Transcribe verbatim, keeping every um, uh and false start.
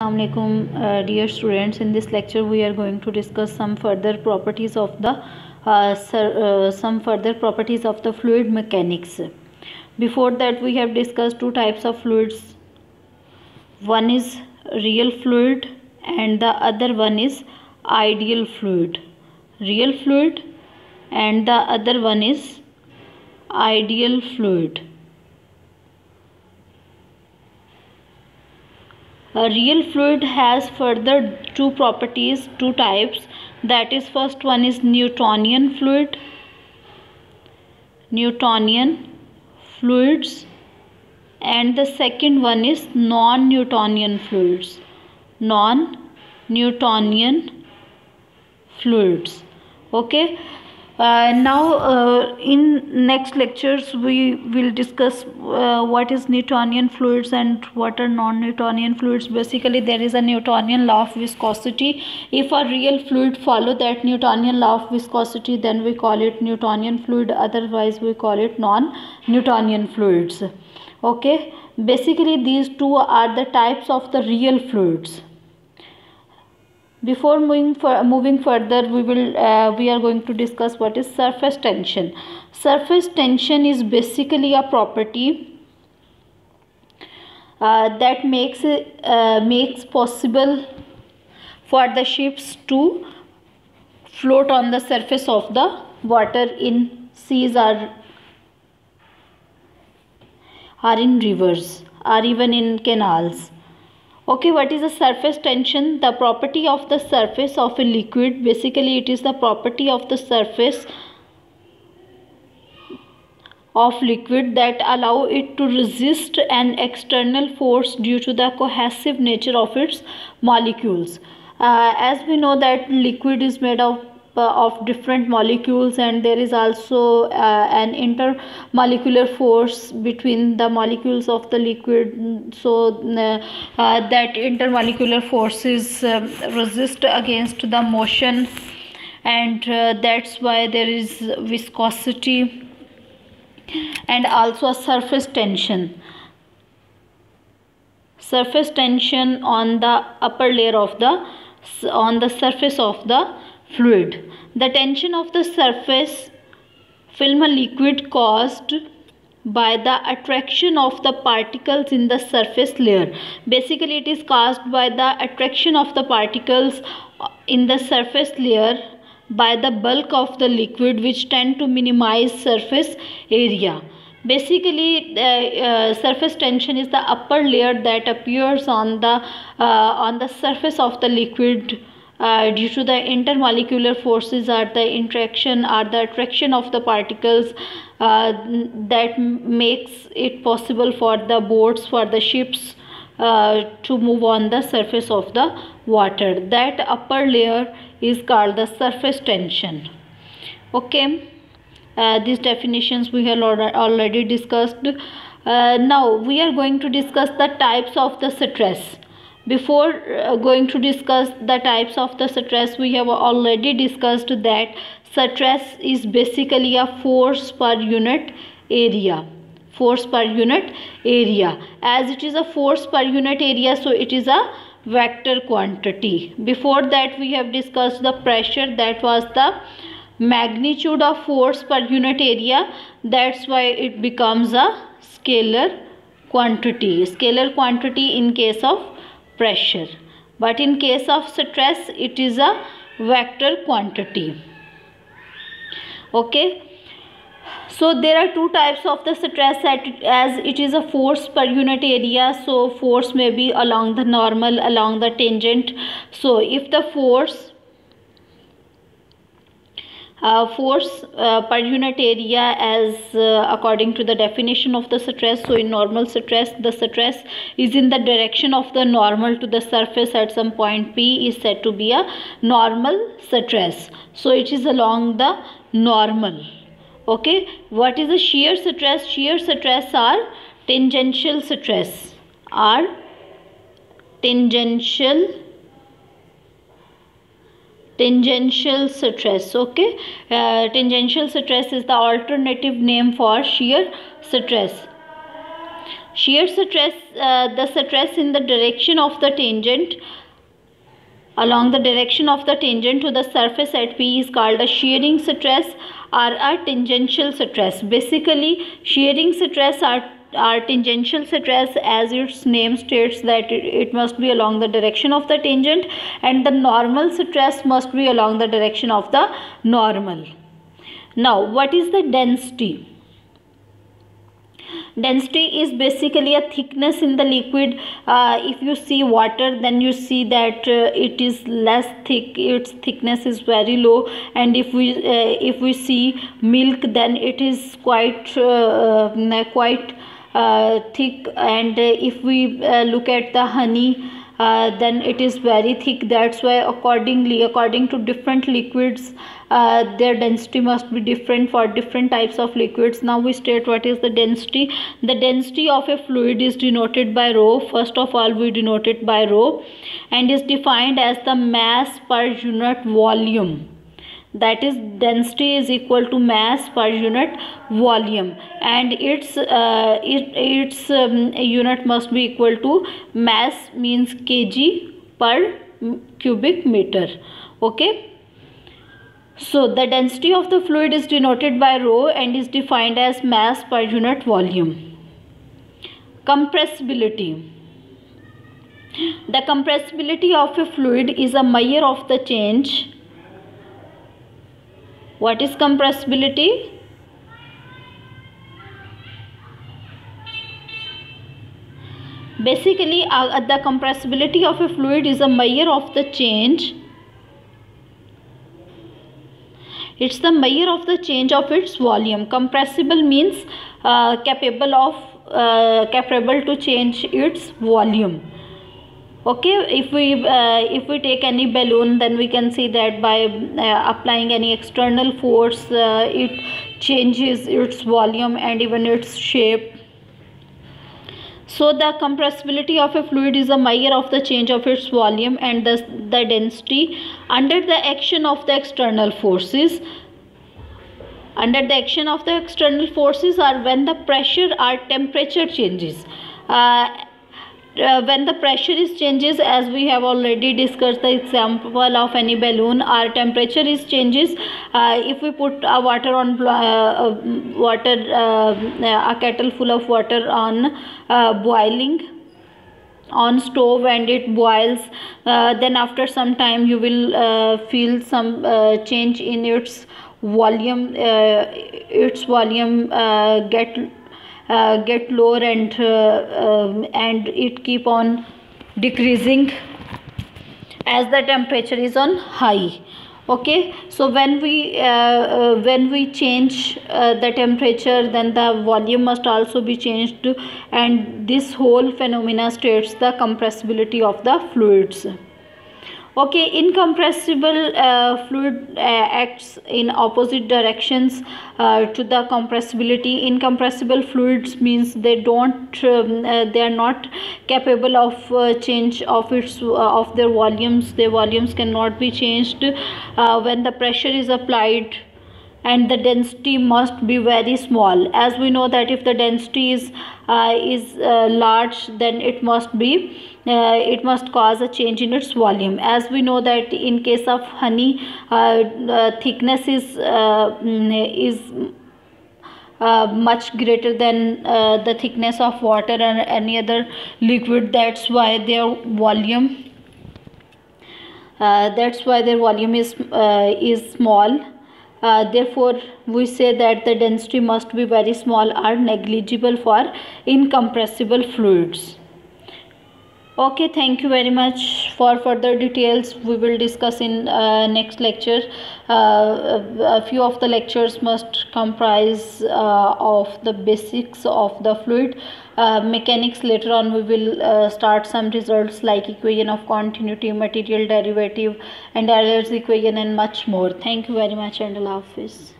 Assalamualaikum, uh, dear students. In this lecture we are going to discuss some further properties of the uh, sir, uh, some further properties of the fluid mechanics. Before that we have discussed two types of fluids. One is real fluid and the other one is ideal fluid. Real fluid and the other one is ideal fluid. A real fluid has further two properties, two types. That is, first one is Newtonian fluid, Newtonian fluids, and the second one is non-Newtonian fluids, non-Newtonian fluids. Okay. Uh, now uh, in next lectures we will discuss uh, what is Newtonian fluids and what are non-Newtonian fluids. Basically there is a Newtonian law of viscosity. If a real fluid follow that Newtonian law of viscosity, then we call it Newtonian fluid, otherwise we call it non-Newtonian fluids. Okay, basically these two are the types of the real fluids. Before moving for, moving further, we will uh, we are going to discuss what is surface tension. Surface tension is basically a property uh, that makes uh, makes possible for the ships to float on the surface of the water in seas or or in rivers or even in canals. Okay, what is the surface tension? The property of the surface of a liquid. Basically it is the property of the surface of liquid that allow it to resist an external force due to the cohesive nature of its molecules. Uh, as we know that liquid is made of of different molecules, and there is also uh, an intermolecular force between the molecules of the liquid, so uh, uh, that intermolecular forces um, resist against the motion, and uh, that's why there is viscosity and also a surface tension surface tension on the upper layer of the on the surface of the fluid. The tension of the surface film a liquid caused by the attraction of the particles in the surface layer. Basically it is caused by the attraction of the particles in the surface layer by the bulk of the liquid, which tend to minimize surface area. Basically uh, uh, surface tension is the upper layer that appears on the uh, on the surface of the liquid Uh, due to the intermolecular forces or the interaction or the attraction of the particles uh, that makes it possible for the boats, for the ships uh, to move on the surface of the water. That upper layer is called the surface tension. Okay, uh, these definitions we have already discussed. Uh, now we are going to discuss the types of the stress. Before uh, going to discuss the types of the stress, we have already discussed that stress is basically a force per unit area. Force per unit area. As it is a force per unit area, so it is a vector quantity. Before that, we have discussed the pressure. That was the magnitude of force per unit area. That's why it becomes a scalar quantity. Scalar quantity in case of pressure, but in case of stress it is a vector quantity. Okay, so there are two types of the stress, at, as it is a force per unit area, so force may be along the normal, along the tangent. So if the force Uh, force uh, per unit area, as uh, according to the definition of the stress, so in normal stress, the stress is in the direction of the normal to the surface at some point P is said to be a normal stress. So it is along the normal. Okay, what is the shear stress? Shear stress are tangential stress, are tangential tangential stress. Okay, uh, tangential stress is the alternative name for shear stress. Shear stress, uh, the stress in the direction of the tangent along the direction of the tangent to the surface at P is called a shearing stress or a tangential stress. Basically, shearing stress are, are tangential stress, as its name states that it, it must be along the direction of the tangent, and the normal stress must be along the direction of the normal. Now, what is the density? Density is basically a thickness in the liquid. Uh, if you see water, then you see that uh, it is less thick, its thickness is very low, and if we uh, if we see milk, then it is quite uh, quite uh, thick, and uh, if we uh, look at the honey, Uh, then it is very thick. That's why accordingly according to different liquids, uh, their density must be different for different types of liquids. Now we state what is the density. The density of a fluid is denoted by rho. First of all, we denote it by rho, and is defined as the mass per unit volume. That is, density is equal to mass per unit volume, and its uh, it, its um, unit must be equal to mass, means kg per cubic meter. Okay, so the density of the fluid is denoted by rho and is defined as mass per unit volume. Compressibility. The compressibility of a fluid is a measure of the change. What is compressibility? Basically, uh, the compressibility of a fluid is a measure of the change. It's the measure of the change of its volume. Compressible means uh, capable of uh, capable to change its volume. Okay, if we uh, if we take any balloon, then we can see that by uh, applying any external force, uh, it changes its volume and even its shape. So the compressibility of a fluid is a measure of the change of its volume and the, the density under the action of the external forces. Under the action of the external forces, or when the pressure or temperature changes. Uh, Uh, when the pressure is changes, as we have already discussed the example of any balloon, or temperature is changes. Uh, if we put uh, water on uh, water uh, a kettle full of water on uh, boiling on stove, and it boils, uh, then after some time you will uh, feel some uh, change in its volume. Uh, its volume uh, get Uh, get lower, and uh, um, and it keep on decreasing as the temperature is on high. Okay, so when we uh, uh, when we change uh, the temperature, then the volume must also be changed, and this whole phenomena states the compressibility of the fluids. Okay, incompressible uh, fluid uh, acts in opposite directions uh, to the compressibility. Incompressible fluids means they don't um, uh, they are not capable of uh, change of its uh, of their volumes. Their volumes cannot be changed uh, when the pressure is applied, and the density must be very small. As we know that if the density is uh, is uh, large, then it must be uh, it must cause a change in its volume. As we know that in case of honey, uh, uh, thickness is uh, is uh, much greater than uh, the thickness of water or any other liquid. That's why their volume uh, that's why their volume is uh, is small. Uh, therefore, we say that the density must be very small or negligible for incompressible fluids. Okay, thank you very much. For further details, we will discuss in uh, next lecture. Uh, a few of the lectures must comprise uh, of the basics of the fluid uh, mechanics. Later on, we will uh, start some results like equation of continuity, material derivative, and Euler's equation, and much more. Thank you very much, and Allah Hafiz.